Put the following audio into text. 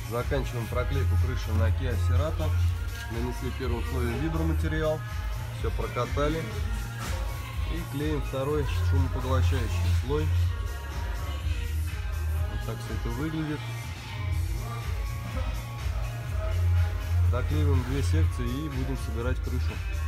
Заканчиваем проклейку крыши на Kia Cerato. Нанесли первым слоем виброматериал. Все прокатали. И клеим второй шумопоглощающий слой. Вот так все это выглядит. Доклеиваем две секции и будем собирать крышу.